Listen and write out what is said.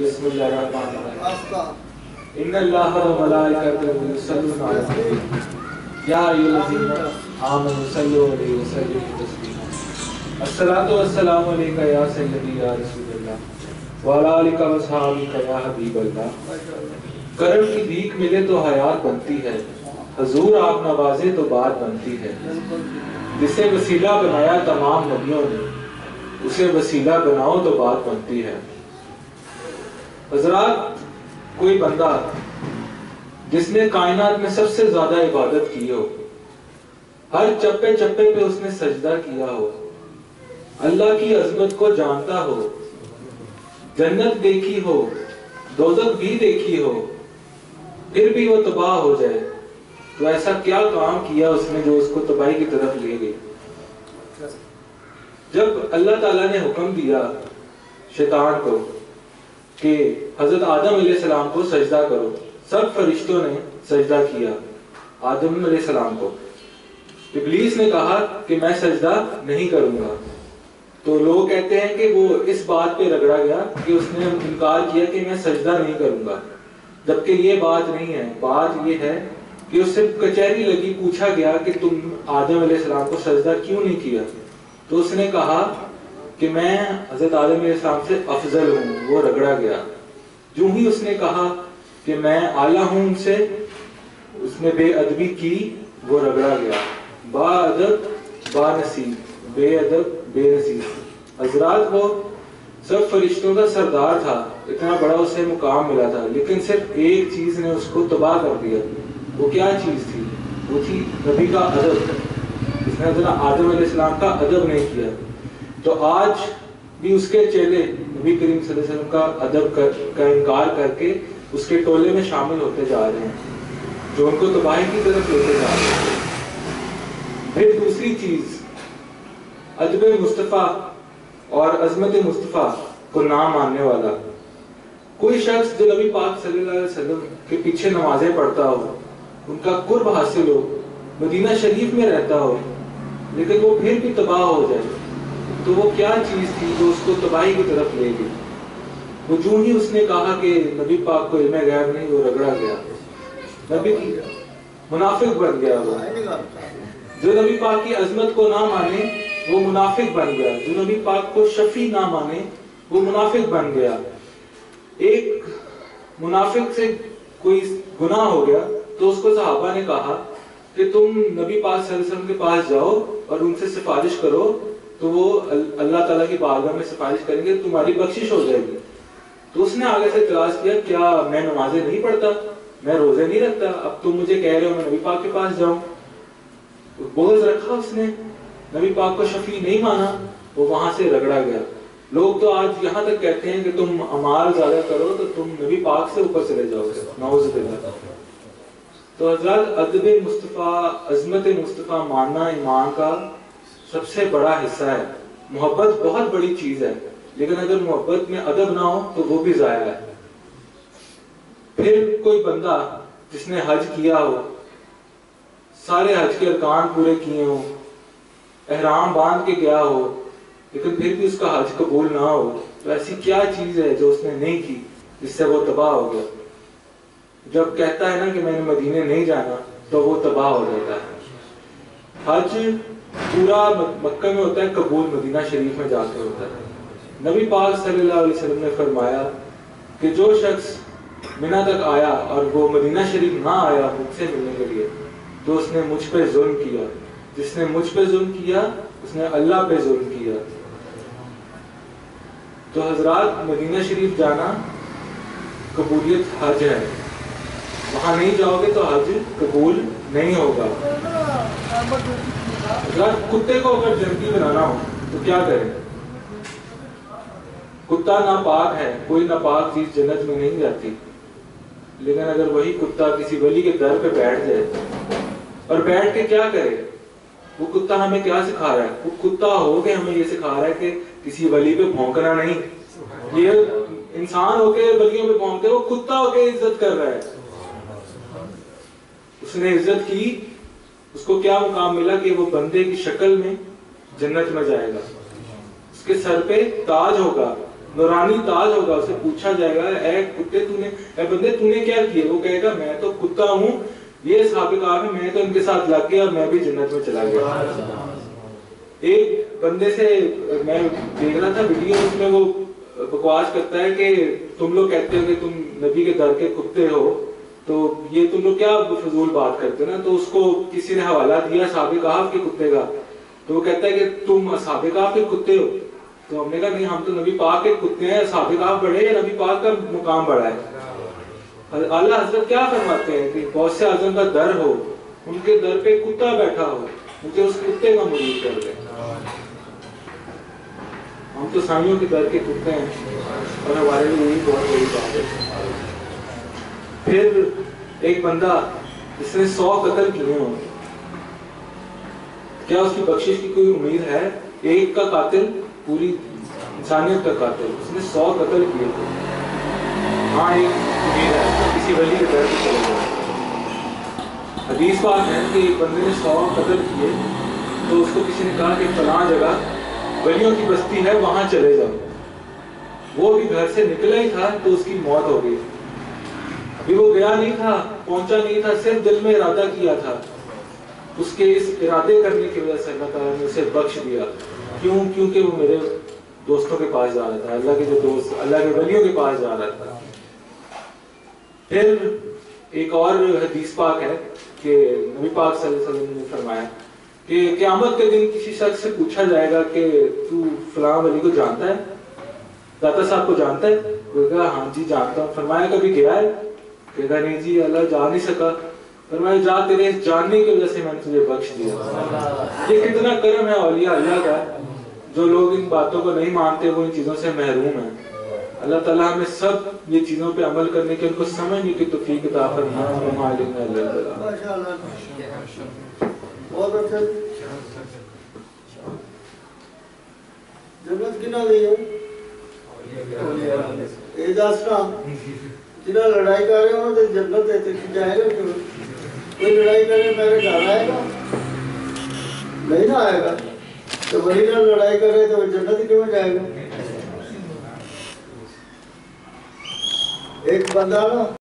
بسم اللہ الرحمن الرحیم ان اللہ و ملائکتہ یصلون علی النبی یا ایھا الذین آمنوا صلوا علیہ وسلموا تسلیما الصلاۃ والسلام علیک یا سیدی یا رسول اللہ وعلی آلک و اصحابک یا حبیب اللہ۔ کرم کی بھیک ملے تو حیات بنتی ہے، حضور آپ نوازے تو بات بنتی ہے۔ جسے وسیلہ بنایا تمام نبیوں نے، اسے وسیلہ بناؤ تو بات بنتی ہے۔ حضرات، کوئی بندہ جس نے کائنات میں سب سے زیادہ عبادت کی ہو، ہر چپے چپے پہ اس نے سجدہ کیا ہو، اللہ کی عظمت کو جانتا ہو، جنت دیکھی ہو، دوزخ بھی دیکھی ہو، پھر بھی وہ تباہ ہو جائے، تو ایسا کیا کام کیا اس نے جو اس کو تباہی کی طرف لے گئی؟ جب اللہ تعالیٰ نے حکم دیا شیطان کو کہ حضرت آدم علیہ السلام کو سجدہ کرو، سب فرشتوں نے سجدہ کیا آدم علیہ السلام کو۔ ابلیس نے کہا کہ میں سجدہ نہیں کروں گا، تو لوگ کہتے ہیں کہ وہ اس بات پہ رگڑا گیا کہ اس نے انکار کیا کہ میں سجدہ نہیں کروں گا، جبکہ یہ بات نہیں ہے۔ بات یہ ہے کہ اس سے کچہری لگی، پوچھا گیا کہ تم آدم علیہ السلام کو سجدہ کیوں نہیں کیا؟ تو اس نے کہا کہ میں حضرت آدم علیہ السلام سے افضل ہوں، وہ رگڑا گیا۔ جو ہی اس نے کہا کہ میں اعلیٰ ہوں ان سے، اس نے بے ادبی کی، وہ رگڑا گیا۔ با ادب با نصیب، بے ادب بے نصیب۔ حضرات، وہ سب فرشتوں کا سردار تھا، اتنا بڑا اسے مقام ملا تھا، لیکن صرف ایک چیز نے اس کو تباہ کر دیا۔ وہ کیا چیز تھی؟ وہ تھی نبی کا ادب۔ اس نے حضرت آدم علیہ السلام کا ادب نہیں کیا۔ تو آج بھی اس کے چیلے نبی کریم صلی اللہ علیہ وسلم کا ادب کا انکار کر کے اس کے ٹولے میں شامل ہوتے جا رہے ہیں، جو ان کو تباہی کی طرف لیتے جا رہے ہیں۔ پھر دوسری چیز، ادب مصطفیٰ اور عظمت مصطفیٰ کو نہ ماننے والا۔ کوئی شخص جو نبی پاک صلی اللہ علیہ وسلم کے پیچھے نمازیں پڑھتا ہو، ان کا قرب حاصل ہو، مدینہ شریف میں رہتا ہو، لیکن وہ پھر بھی تباہ ہو جائے، تو وہ کیا چیز تھی جو اس کو تباہی کی طرف لے گئی؟ وہ جو ہی اس نے کہا کہ نبی پاک کو علم غیب نہیں، وہ رگڑا گیا، نبی کی منافق بن گیا۔ وہ جو نبی پاک کی عظمت کو نہ مانے وہ منافق بن گیا، جو نبی پاک کو شفیع نہ مانے وہ منافق بن گیا۔ ایک منافق سے کوئی گناہ ہو گیا تو اس کو صحابہ نے کہا کہ تم نبی پاک صلی اللہ علیہ وسلم کے پاس جاؤ اور ان سے سفارش کرو، تو وہ اللہ تعالیٰ کی بارگاہ میں سفارش کریں گے، تمہاری بخشش ہو جائے گی۔ تو اس نے آگے سے اعتراض کیا، کیا میں نمازیں نہیں پڑھتا، میں روزے نہیں رکھتا، اب تم مجھے کہہ رہے ہو میں نبی پاک کے پاس جاؤں؟ بغض رکھا اس نے، نبی پاک کو شفیع نہیں مانا، وہ وہاں سے رگڑا گیا۔ لوگ تو آج یہاں تک کہتے ہیں کہ تم اعمال زیادہ کرو تو تم نبی پاک سے اوپر چلے جاؤ گے، نعوذ باللہ۔ تو حضرات، ادب مصطفیٰ، عظمت مصطفیٰ ماننا ایمان کا سب سے بڑا حصہ ہے۔ محبت بہت بڑی چیز ہے، لیکن اگر محبت میں ادب نہ ہو تو وہ بھی ضائع ہے۔ پھر کوئی بندہ جس نے حج کیا ہو، سارے حج کے ارکان پورے کیے ہوں، احرام باندھ کے گیا ہو، لیکن پھر بھی اس کا حج قبول نہ ہو، تو ایسی کیا چیز ہے جو اس نے نہیں کی جس سے وہ تباہ ہو گیا؟ جب کہتا ہے نا کہ میں نے مدینے نہیں جانا تو وہ تباہ ہو جاتا ہے۔ حج پورا مکہ میں ہوتا ہے، قبول مدینہ شریف میں جا کے ہوتا ہے۔ نبی پاک صلی اللہ علیہ وسلم نے فرمایا کہ جو شخص منی تک آیا اور وہ مدینہ شریف نہ آیا مجھ سے ملنے کے لیے، تو اس نے مجھ پہ ظلم کیا۔ جس نے مجھ پہ ظلم کیا اس نے اللہ پہ ظلم کیا۔ تو حضرات، مدینہ شریف جانا قبولیت حج ہے، وہاں نہیں جاؤ گے تو حج قبول نہیں ہوگا۔ حضرات، کتے کو اگر جنتی بنانا ہو تو کیا کریں؟ کتا ناپاک ہے، کوئی ناپاک چیز جنت میں نہیں جاتی، لیکن اگر وہی کتا کسی ولی کے در پہ بیٹھ جائے اور بیٹھ کے کیا کرے؟ وہ کتا ہمیں کیا سکھا رہا ہے؟ وہ کتا ہو کے ہمیں یہ سکھا رہا ہے کہ کسی ولی پہ بھونکنا نہیں۔ یہ انسان ہو کے ولیوں پہ بھونکتے، وہ کتا ہو کے عزت کر رہا ہے۔ اس نے عزت کی، اس کو کیا مقام ملا کہ وہ بندے کی شکل میں جنت میں جائے گا، اس کے سر پہ تاج ہوگا، नूरानी ताज होगा, उसे पूछा जाएगा ए कुत्ते तूने, ए बंदे तूने क्या किया? वो कहेगा मैं तो कुत्ता हूँ, ये असहाबे कहफ है, मैं तो इनके साथ लग गया और मैं भी जन्नत में चला गया। एक बंदे से मैं देख रहा था वीडियो, उसमें वो बकवास करता है कि तुम लोग कहते हो कि तुम नबी के दर के कुत्ते हो, तो ये तुम लोग क्या फजूल बात करते हो ना। तो उसको किसी ने हवाला दिया असहाबे कहफ के कुत्ते का, तो वो कहता है कि तुम असहाबे कहफ के कुत्ते हो। तो हमने कहा नहीं, हम तो नबी पाक के कुत्ते हैं, असहाबे कहफ बड़े हैं, नबी पाक का मुकाम बड़ा है। आला हजरत क्या फरमाते हैं कि गौसे आजम का दर हो, उनके दर पे कुत्ता बैठा हो, मुझे उस कुत्ते का मुरीद कर दे। हम तो साइयों के दर के कुत्ते हैं और हमारे लिए यही बहुत बड़ी बात है। फिर एक बंदा जिसने 100 कत्ल किए हों, क्या उसकी बख्शिश की कोई उम्मीद है? एक का कातिल पूरी इंसानियत का कातिल, उसने 100 कत्ल किए थे, हाँ एक उम्मीद है, किसी वली के दर पे चले गए। हदीस बात है कि एक बंदे ने 100 कत्ल किए, तो उसको किसी ने कहा कि फलां जगह वलियों की बस्ती है, वहां चले जाओ। वो भी घर से निकला ही था तो उसकी मौत हो गई। अभी वो गया नहीं था, पहुंचा नहीं था, सिर्फ दिल में इरादा किया था। उसके इस इरादे करने की वजह से अल्लाह ताला ने उसे बख्श दिया। क्यों? क्योंकि वो मेरे दोस्तों के पास जा रहा था, अल्लाह के जो दोस्त, अल्लाह के वलियों के पास जा रहा था। फिर एक और हदीस पाक है कि नबी पाक सल्लल्लाहु अलैहि वसल्लम ने फरमाया कि क़यामत के दिन किसी शख्स से पूछा जाएगा कि तू फलां वली को जानता है, दाता साहब को जानता है? वो कहा हाँ जी जानता हूँ। फरमाया कभी गया है? कहता नहीं जी, अल्लाह जा नहीं सका। फरमाया जा, तेरे जानने की वजह से मैंने तुझे बख्श दिया। ये कितना करम है औलिया अल्लाह का। जो लोग इन बातों को नहीं मानते वो इन चीजों से महरूम है। अल्लाह ताला हमें सब ये चीजों पे अमल करने की, उनको समझने की तौफीक अता फरमाए। बहुत अच्छा। जन्नत किना गई है ये दासना, जिन्हें लड़ाई कर रहे हो तो जन्नत है, तो जाएगा क्यों? कोई लड़ाई करे मेरे घर आएगा? नहीं ना आएगा। तो वही ना लड़ाई करे तो जन्नत क्यों जाएगा? एक बंदा ना